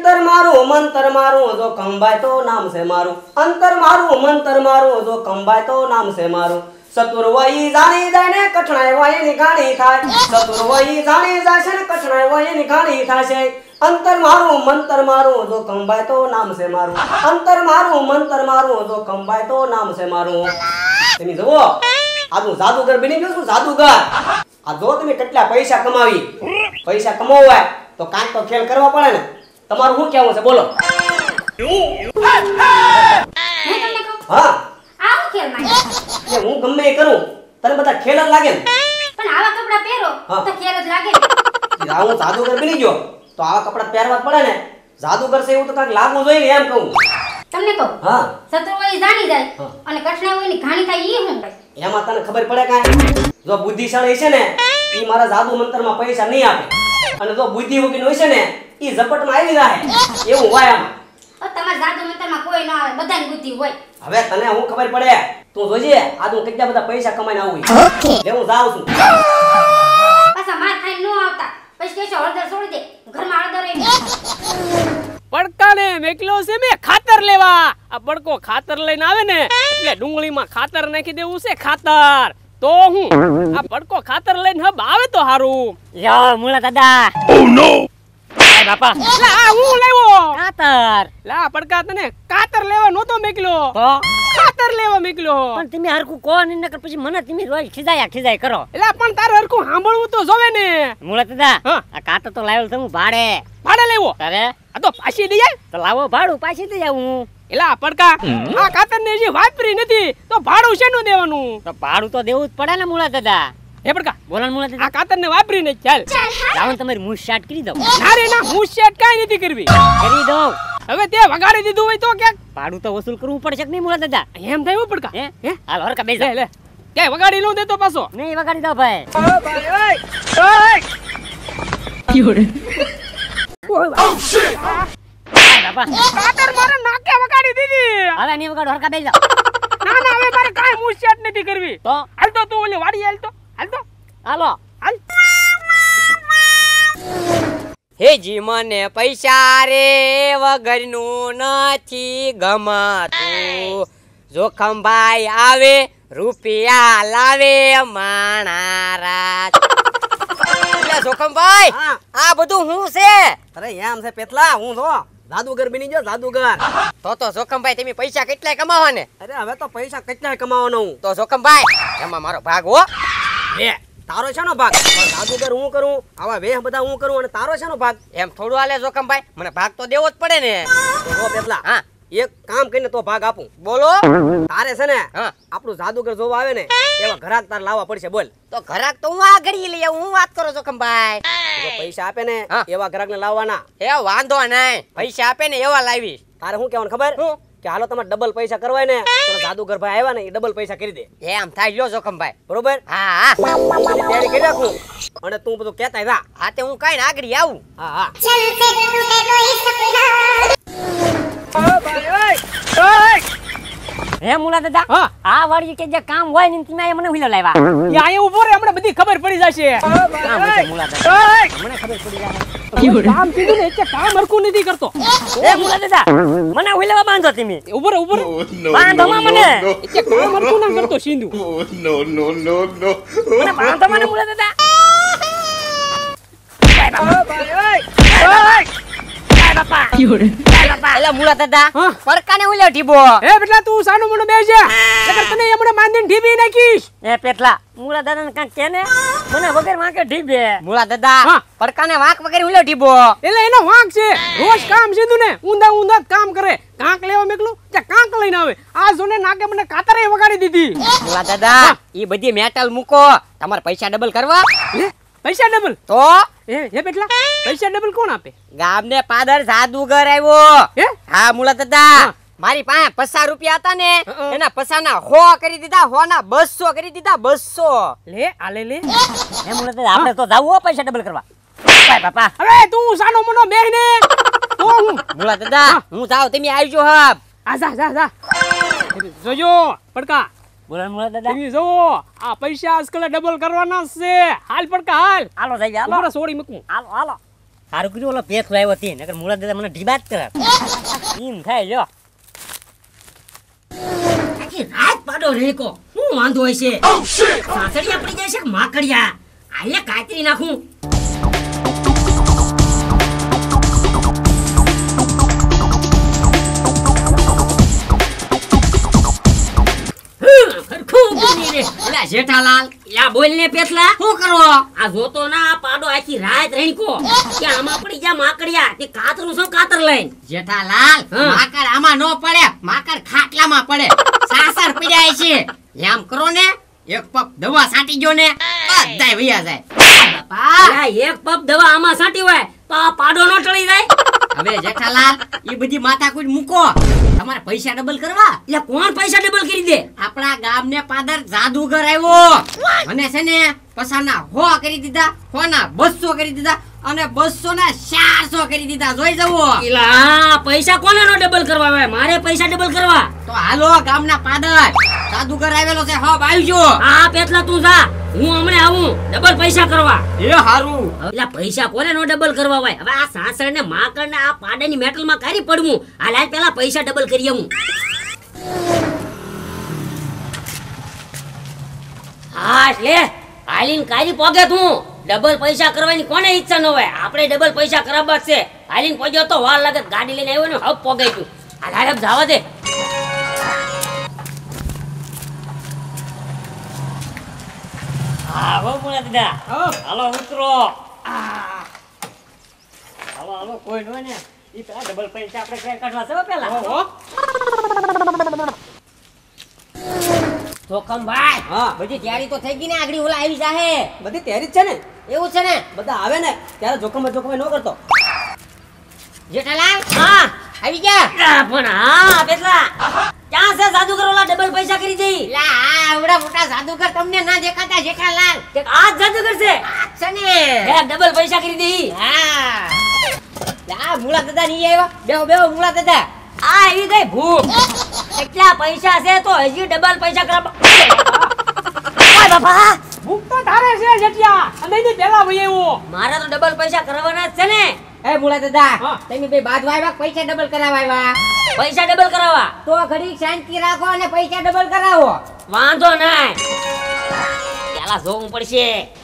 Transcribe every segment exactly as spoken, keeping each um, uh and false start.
અંતર મારું મંતર મારું જો કંબાય તો નામ છે મારું અંતર મારું મંતર મારું જો કંબાય તો નામ છે મારું સતુર વહી જાણી જાય ને કઠણાઈ વહી ની ઘાણી થાય સતુર વહી જાણી જાય છે ને કઠણાઈ વહી ની ઘાણી થાય અંતર મારું મંતર મારું જો કંબાય તો નામ છે મારું અંતર મારું મંતર મારું જો કંબાય તો નામ છે મારું તમે જુઓ આજનું જાદુગર બની ગયો છું જાદુગર આ જો તમે કેટલા પૈસા કમાવી પૈસા કમાવવા તો કાંઈક તો ખેલ કરવા પડે ને તમારું શું કહેવું છે બોલો હા આવો ખેલ માંડ્યો હું ગમે એ કરું તને બધા ખેલ જ લાગે ને પણ આવા કપડા પહેરો તો ખેલ જ લાગે ને હું જાદુગર બની ગયો તો આવા કપડા પહેરવા પડે ને જાદુગર છે એવું તો કાંઈક લાગવું જોઈએ ને એમ કહું તમને કહું હા સતુરવાળી જાણી જાય અને કઠણાઈની ઘાણી થાય ઈ હું એમાં તને ખબર પડે કાંઈ જો બુદ્ધિશાળી છે ને ઈ મારા જાદુ મંતરમાં પૈસા નહીં આપે અને જો બુદ્ધિ વગર હોય છે ને ઈ ઝપટમાં આવી જાય એવું હોય આમાં તમારા જાદુ મંતરમાં કોઈ ન આવે બધાની બુદ્ધિ હોય હવે તને હું ખબર પડે તું જોજે આ તું કેટલા બધા પૈસા કમાઈને આવું એટલે હું જાઉં છું પાછા માર ખાઈને ન આવતા પછી કેશો હળદર છોડી દે ઘરમાં હળદર એ પડકાને મેકલો છે મે ખાતર લેવા આ પડકો ખાતર લઈને આવે ને એટલે ડુંગળીમાં ખાતર નાખી દેવું છે ખાતર તો હું આ પડકો ખાતર લઈને હબ આવે તો હારું યો મુલા દાદા ઓ નો એ બાપા લા હું લેવો ખાતર લા પડકા તને ખાતર લેવા નહોતો મેકલો તો ખાતર લેવા મેકલો પણ તમે હરકું કોણ ન કર પછી મને તમે રોજ ખિજાયા ખિજાય કરો એલા પણ તારે હરકું સાંભળવું તો જોવે ને મુલા દાદા હા. આ ખાતર તો લાવ્યો છું ભાડે ભાડે લેવો તારે આ તો પાછી દઈ જાય તો લાવો ભાડું પાછી દઈ આવું એલા પડકા આ ખાતર ને જે વાપરી નથી તો ભાડું શેનું દેવાનું તો ભાડું તો દેવું જ પડે ને મુલા દાદા હે પડકા બોલો ને મુલા આ દાદા ખાતર ને વાપરી ને ચાલ લાવો ને તમારી મૂછ શાટ કરી દઉં ના રે ના હું સેટ કાઈ નથી કરવી કરી દઉં હવે તે વગાડી દીધું હોય તો કે ભાડું તો વસૂલ કરવું પડશે કે નહીં મુલા દાદા એમ થાય પડકા હે હે હાલ હરકા બેસ લે લે કે વગાડી લઉં દેતો પાછો નહીં વગાડી દો ભાઈ ઓ ભાઈ ઓય ઓય ક્યોડે ઓ શિટ બાપા ખાતર મારે નાકે વગાડી દીધી હવે નહીં વગાડો હરકા બેસ જાઓ ના ના હવે મારે કાઈ હું સેટ નથી કરવી તો હાલ તો તું ઓલી વાડી હાલ તો હાલ તો હાલો હાલ હેજી મને પૈસા રે વગરનું નથી ગમતું જોખમભાઈ આવે રૂપિયા લાવે માણારા જોખમભાઈ હા. આ બધું હું છે અરે એમ છે પેટલા હું જો જાદુગર બની ગયો જાદુગર તો તો જોખમભાઈ તમે પૈસા કેટલાય કમાવો ને અરે હવે તો પૈસા કેટલાય કમાવાનો હું તો જોખમભાઈ એમાં મારો ભાગ હો લે તારો શાનો ભાગ પણ જાદુગર હું કરું આવા વેહ બધા હું કરું અને તારો શાનો ભાગ એમ થોડું હાલે જોખમભાઈ મને ભાગ તો દેવો જ પડે ને તો જો પેટલા હા એક કામ કરીને તો ભાગ આપું બોલો તારે છે ને હા આપણું જાદુગર જોવા આવે ને એવા ઘરાક તાર લાવવા પડશે બોલ તો ઘરાક તો હું આ ઘડી લઈ આવું હું વાત કરો જોખમભાઈ જો પૈસા આપે ને હા. એવા ઘરાકને લાવવાના એ વાંધો નહીં પૈસા આપે ને એવા લાવીશ તારે શું કહેવાનું ખબર કે હાલો તમારે ડબલ પૈસા કરવાય ને તો જાદુગર ભાઈ આવ્યા ને એ ડબલ પૈસા કરી દે એમ થાય લ્યો જોખમભાઈ બરોબર હા હા બધી તૈયારી કરી રાખું અને તું બધું કહેતા જા હા તે હું કઈ ને આગળ આવું હા હા હે મુલા દાદા હા. આ વાળી કે જે કામ હોય ને તમે મને હુલો લાવ્યા યા અહીંયા ઉભો રે હમણાં બધી ખબર પડી જશે કામ હશે મુલા દાદા ઓય મને ખબર પડી જાય કામ કીધું ને એટલે કામ હરખું નથી કરતો એ મુલા દાદા મને હુલવા બાંધો તમે ઉભો રે ઉભો રે બાંધો માં મને એટલે કામ હરખું ના કરતો Sindhu no, no, no, no. મને બાંધો મને મુલા દાદા બાપા એલા મુલા દાદા હા. પરકાને હુલ્યો ઢીબો એ બેટા તું સાનું મને બેસે નકર તને હમણાં બાંધીને ઢીબી નાખીશ એ પેટલા મુલા દાદા ને કાંક કે ને મને વગર વાંકે ઢીબે મુલા દાદા હા. પરકાને વાંક વગર હુલ્યો ઢીબો એટલે એનો વાંક છે રોજ કામ સીધું ને ઊંધા ઊંધા જ કામ કરે કાંક લેવા મેકલું કે કાંક લઈને આવે આ જોને નાકે મને કાતરે વગાડી દીધી મુલા દાદા ઈ બધી મેટલ મૂકો તમારે પૈસા ડબલ કરવા લે પૈસા ડબલ તો એ હે બેટલા પૈસા ડબલ કોણ આપે ગામને પાદર જાદુગર આવ્યો હે હા મુલા દાદા મારી પાસે પચાસ રૂપિયા હતા ને હં. એના પચાસના હો કરી દીધા હો ના બસો કરી દીધા બસો લે આલે લે હે મુલા દાદા આપણે તો જાવું હો પૈસા ડબલ કરવા બાય બાપા હવે તું સાનો મનો બેહને તો હું મુલા દાદા હું જાવ તમે આવજો હબ આ જા જા જા જોજો પડકા બોલો મુલા દાદા તમે જો આ પૈસા આજકાલ ડબલ કરવાના છે હાલ પડકા હાલ હાલો જઈએ હાલો મારા સોડી મૂકું હાલો હાલો સારું કર્યું ઓલો પેથ લાવ્યો હતી નકર મુળા દાદા મને ઢીબાત કરે એમ થાય લ્યો આખી રાત પાડો રેકો હું વાંધો હોય છે સાસડિયા પડી જાય છે કે માકડિયા આલે કાતરી નાખું એલા જેઠાલાલ એલા બોલ ને પેથલા શું કરો આ જોતો ના આ પાડો આખી રાત રહીકો કે આમાં પડી જા માકડિયા તે કાતરું શું કાતર લઈને જેઠાલાલ માકડ આમાં નો પડે માકડ ખાટલામાં પડે સાસર પીડાય છે એમ કરો ને એક પપ દવા છાંટી જો ને બધાય વયા જાય બાપા એક પપ દવા આમાં છાંટી હોય તો આ પાડો નો ટળી જાય હવે જેઠાલાલ ઈ બધી માથાકૂટ મૂકો તમારે પૈસા ડબલ કરવા એટલે કોણ પૈસા ડબલ કરી દે આપણા ગામને પાદર જાદુગર આવ્યો અને છે ને પસાના હો કરી દીધા હોના બસો કરી દીધા અને બસો ના ચારસો કરી દીધા જોઈ જવો એલા પૈસા કોને નો ડબલ કરવા આવે મારે પૈસા ડબલ કરવા તો હાલો ગામના પાદર જાદુગર આવેલો છે હો આવજો હા પેટલા તું જા હું હમણે આવું ડબલ પૈસા કરવા એ હારું એલા પૈસા કોને નો ડબલ કરવા હોય હવે આ સાસર ને માકડ ને આ પાડાની મેટલ માં કારી પડવું આ લાય પેલા પૈસા ડબલ કરી આવું હા લે હાલીન કારી પોગે તું ડબલ પૈસા કરવાની કોને ઈચ્છા ન હોય આપણે ડબલ પૈસા કરાવવા છે હાલીન પોગ્યો તો વાર લાગે ગાડી લઈને આવ્યો ને હબ પોગાઈ ગયું આ લારે જવા દે હા હો મુળા દાદા હાલો ઉતરો હાલો હાલો કોઈ નો ને ઈ પેલા ડબલ પૈસા આપણે ક્યાં કાઢવા છે પેલા હો જોખમભાઈ હા બધી તૈયારી તો થઈ ગઈ ને આગળી ઓલા આવી જાહે બધી તૈયારી જ છે ને એવું છે ને બધા આવે ને ત્યારે જોખમ જોખમ ન કરતો જેઠાલાલ હા આવી ગયા પણ હા પેટલા ક્યાં છે જાદુગર ઓલા ડબલ પૈસા કરી દે લા આ આવડા મોટા જાદુગર તમને ના દેખાતા જેઠાલાલ કે આ જાદુગર છે છે ને એ ડબલ પૈસા કરી દે હા લા મુળા દાદા ની આવ્યા બેહો બેહો મુળા દાદા આ આવી ગઈ ભૂખ એટલા પૈસા છે તો હજી ડબલ પૈસા કરા ઓય બાપા ભૂખ તો તારે છે જેટિયા અને એની પેલા ભઈ આવ્યો મારા તો ડબલ પૈસા કરવાના જ છે ને એ મુળા દાદા તમે બે બાદ વાયવા પૈસા ડબલ કરાવાયવા પૈસા ડબલ કરાવવા તો ઘડી શાંતિ રાખો અને પૈસા ડબલ કરાવો વાંધો નહીં પેલા જોવું પડશે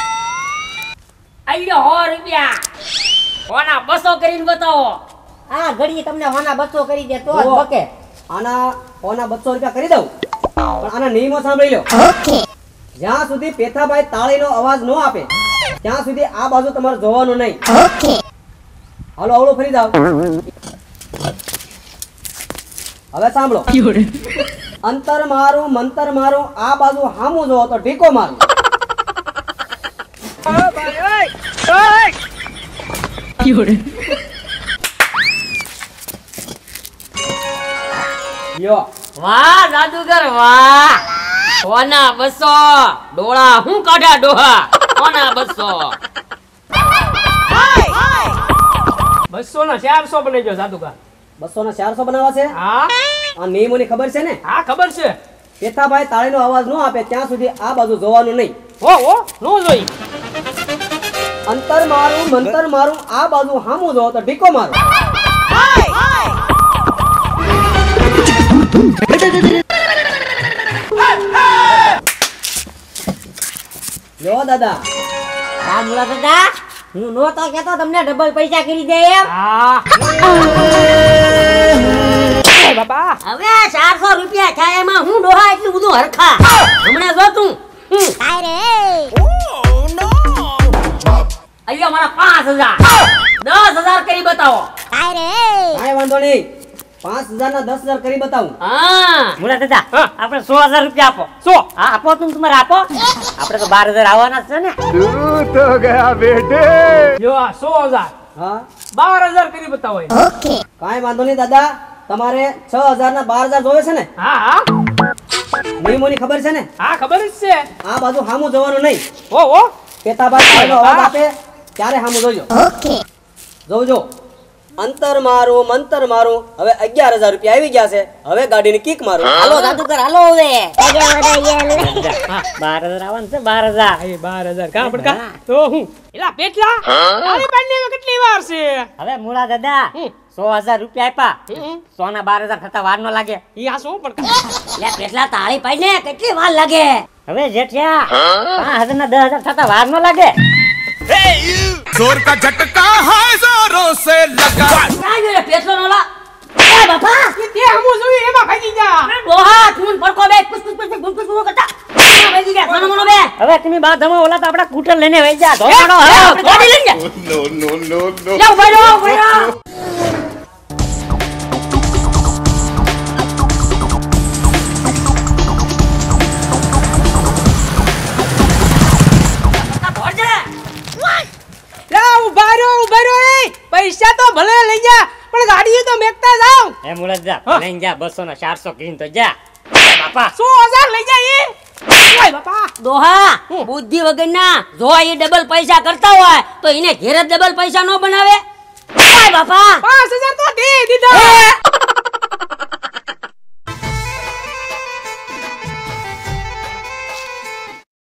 આલ્યો સો રૂપિયા હોના બસો કરીને બતાવો હા ઘડી તમને હોના બસો કરી દે તો બકે આના ઓના બસો રૂપિયા કરી દઉં પણ આના નિયમો સાંભળી લો જ્યાં સુધી પેથાભાઈ તાળીનો અવાજ ન આપે ત્યાં સુધી આ બાજુ તમારે જોવાનું નહીં હાલો આવડો ફરી જાવ હવે સાંભળો અંતર મારું મંતર મારું આ બાજુ હામું જોવો તો ઢીકો મારું યો વાહ જાદુગર વાહ હોના બસો ડોળા હું કાઢા ડોહા હોના બસો બસો ના ચારસો બની ગયો જાદુગર બસો ના ચારસો બનાવવા છે હા આ નિયમોની ખબર છે ને હા ખબર છે પેથાભાઈ તાળીનો અવાજ ન આપે ત્યાં સુધી આ બાજુ જોવાનું નહીં હો હો નો જોઈ અંતર મારું મંતર મારું આ બાજુ હામું જોવો તો ઢીકો મારું લો દાદા આ મુલા દાદા હું નો તો કેતો તમને ડબલ પૈસા કરી દે એમ હા એ બાપા હવે ચારસો રૂપિયા થાય એમાં હું ડોહા એટલું બધું હરખા હમણાં જો તું અહીંયા મારા પાંચ હજાર દસ હજાર કરી બતાવો કાંઈ વાંધો નહીં પાંચ હજાર ના દસ હજાર કરી બતાવું હા મુળા દાદા હા. આપણે સો હજાર રૂપિયા આપો સો હા આપો તું તમારે આપો આપણે તો બાર હજાર આવવાના જ છે ને तू तो गया बेटे જો આ સો હજાર હા બાર હજાર કરી બતાવો એને. કાંઈ વાંધો નહીં દાદા તમારે છ હજાર ના બાર હજાર જોવે છે ને હા હા નિયમોની ખબર છે ને હા ખબર જ છે આ બાજુ હામું જોવાનું નહીં હો હો પેતાભાઈ તાળીનો અવાજ આપે ત્યારે હામું જોજો જોજો અંતર મારું મંતર મારું હવે અગિયાર હજાર રૂપિયા આવી ગયા છે હવે ગાડીની કિક મારું હાલો જાદુગર હાલો હવે બાર હજાર આવવાનું છે બાર હજાર એ બાર હજાર કા પડકા તો હું એલા પેટલા તારી પાડને કેટલી વાર છે હવે મૂળા દાદા સો હજાર રૂપિયા આપ્યા હમ. સોના બાર હજાર થતા વાર ન લાગે ઈ આ શું પડકા લે પેટલા તાળી પાડીને કેટલી વાર લાગે હવે જેઠિયા પાંચ હજાર ના દસ હજાર થતા વાર ન લાગે जोर का झटका है जोरों से लगा ક્યાં ગયો રે પેટલો નોલા એ બાપા એ તે હમુ જોઈ એમાં ભાગી જા ડોહા તું પડકો બે પુસ પુસ પુસ પુસ પુસ પુસ કરતા ક્યાં ભાગી ગયા સોનો મોનો બે હવે તમે બાધમાં ઓલા તો આપડા કૂટર લઈને વઈ જા ધોવાનો હવે ગાડી લઈને જા नो नो नो नो લે ઉભા રહો ઉભા રહો લા ઉભા રહ્યો ઉભા રહ્યો એ પૈસા તો ભલે લઈ જા પણ ગાડી તો મેકતા જાવ એ મુળા જા લઈને જા બસો ના ચારસો કીન તો જા બાપા સો હજાર લઈ જા એ ઓય બાપા ડોહા બુદ્ધિ વગરના જો એ ડબલ પૈસા કરતા હોય તો એને ઘેર જ ડબલ પૈસા નો બનાવે ઓય બાપા પાંચ હજાર તો દે દીધા